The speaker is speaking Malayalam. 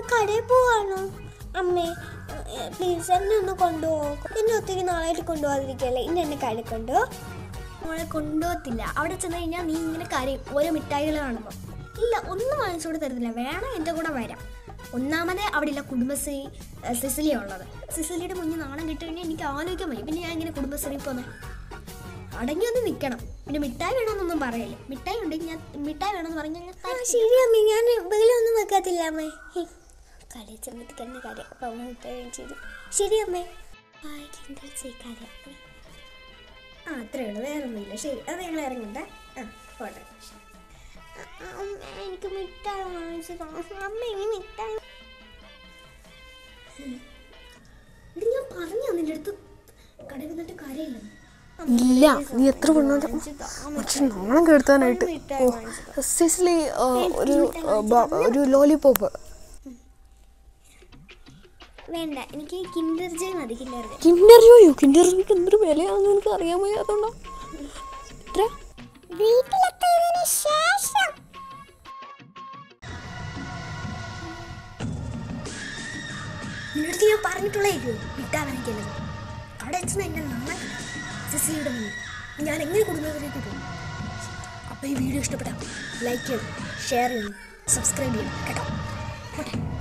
കടയിൽ പോവാണോ? അമ്മേ പ്ലീസ് എന്നെ ഒന്ന് കൊണ്ടുപോകും. എന്നെ ഒത്തിരി നാളായിട്ട് കൊണ്ടുപോകാതിരിക്കല്ലേ. ഇന്ന് എന്നെ കടയിൽ കൊണ്ടുപോ. മോളെ കൊണ്ടുപോകത്തില്ല. അവിടെ ചെന്ന് കഴിഞ്ഞാൽ നീ ഇങ്ങനെ കരയും ഓരോ മിഠായികൾ കാണുമ്പോൾ. ഇല്ല, ഒന്നും വാങ്ങിച്ചുകൊണ്ട് തരത്തില്ല. വേണം എൻ്റെ കൂടെ വരാം. ഒന്നാമതേ അവിടെ ഇല്ല കുടുംബശ്രീ സിസിലിയാണ് ഉള്ളത്. സിസിലിയുടെ മുന്നിൽ നാണം കിട്ടി കഴിഞ്ഞാൽ എനിക്ക് ആലോചിക്കാൻ വയ്യ. പിന്നെ ഞാൻ ഇങ്ങനെ കുടുംബശ്രീ പോന്നെ അടങ്ങി ഒന്ന് നിൽക്കണം. പിന്നെ മിഠായി വേണമെന്നൊന്നും പറയല്ലേ. മിഠായി ഉണ്ടെങ്കിൽ ഞാൻ മിഠായി വേണമെന്ന് പറഞ്ഞാൽ ശരി അമ്മേ, ഞാൻ വെളിയൊന്നും വെക്കാത്തില്ല അമ്മേ. കടയിൽ ചെന്നിട്ട് തന്നെ കാര്യം. അപ്പം അമ്മ മിഠായി ചെയ്തു. ശരി അമ്മേ. കാര്യം അത്രേ ഉള്ളൂ, വേറെ ഒന്നുമില്ല. ശരി, അത് ഞങ്ങൾ ഇറങ്ങണ്ടേ. പോട്ടെ. എനിക്ക് മിഠായി വാങ്ങിച്ചതാ അമ്മ. ഇനി മിഠായി ഇത് ഞാൻ പറഞ്ഞു നിന്റെ അടുത്ത് കടയിൽ വന്നിട്ട് കാര്യമില്ല. ഇല്ല, നീ എത്ര കൊണ്ടു പക്ഷെ നാണം കേടുത്താനായിട്ട്. സിസിലി ഒരു ലോലിപോപ്പ് വേണ്ട, എനിക്ക് കിൻഡർ ജോയ് മതി. Kinder Joyo? കിൻഡർ ജോയ്ക്ക് എന്തൊരു വിലയാണെന്ന് എനിക്ക് അറിയാൻ വയ്യാത്തോണ്ടോ. എത്ര വീട്ടിലെത്തിയതിനു ശേഷം നിന്നടുത്ത് ഞാൻ പറഞ്ഞിട്ടുള്ളേക്കോ മിഠായി വാങ്ങിക്കല്ലോ. അവിടെ വെച്ചാൽ എന്നെ നാളെ സിസിലിയുടെ മുന്നിൽ ഞാൻ എങ്ങനെ കുടുംബത്തിലേക്ക് പോകും. അപ്പോൾ ഈ വീഡിയോ ഇഷ്ടപ്പെട്ടാൽ ലൈക്ക് ചെയ്യണം, ഷെയർ ചെയ്യണം, സബ്സ്ക്രൈബ് ചെയ്യണം കേട്ടോ.